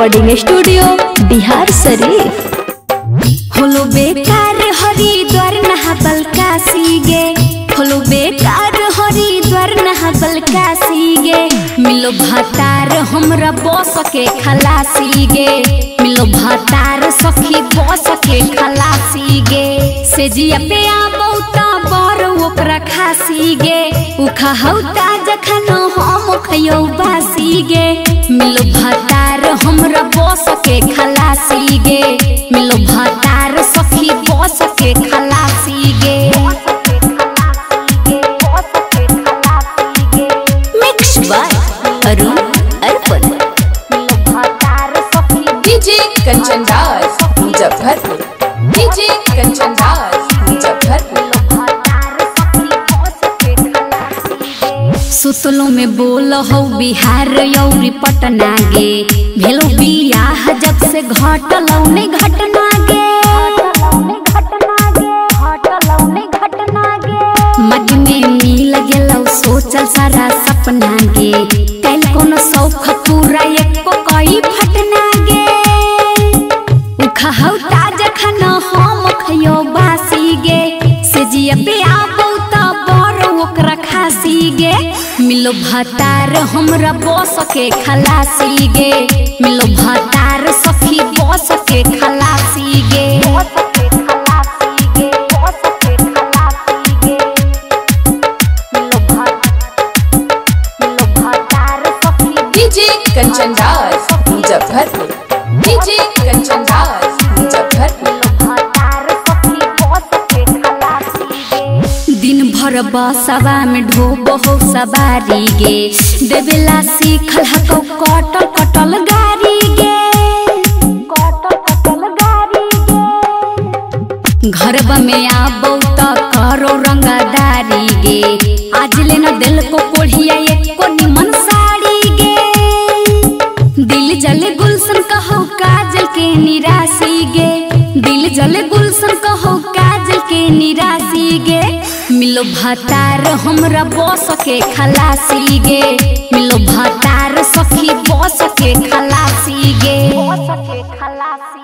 Recording studio Bihar Sharif. होलो बेकार हरिद्वार नहाबल काशी गे, होलो बेकार हरिद्वार नहाबल काशी गे। मिलो भातार हमरा बस के खलासी गे, मिलो भातार सखी बस के खलासी गे। से जिया पे आबौ त बर ओकरा खासी गे, उखा हौता जखन हम खयौ बासी गे। मिलो भातार हमरा बस के खलासी गे, मिलो भातार सखी बस के खलासी गे। Mix by Arun Arpan. DJ Kanchan Das Muzaffarpur, DJ Kanchan Das Muzaffarpur. सुतलो में बोल हो बिहार यौरी पटना गे, भेलो बियाह जब से घटलौ नहीं घटना गे। मद में मिल गेलौ सोचल सारा सपना गे, कैल कोनो शौक पूरा एको कई फटना गे। उखा हौता जखन हम खयो बासी गे, से जिया पे आबौ त बर ओकरा खासी गे। मिलो भातार हमरा बस के खलासी गे, मिलो भातार सखी बस के खलासी गे। DJ Kanchan Das Muzaffarpur, DJ Kanchan Das Muzaffarpur. दिन भर बसवा में ढोब हो सवारी गे, देवेला सीखल हको कटल कटल गारी गे। घरबा में आबौ त करो रंगदारी गे, आज ले न दिल को कोढ़िया एको निमन साड़ी गे। दिल जले गुलशन कहो काजल के निराशी गे, दिल जले गुलशन कहो काजल के निराशी गे। मिलो भातार हमरा बस के खलासी गे, मिलो भातार सखी बस के खलासी गे।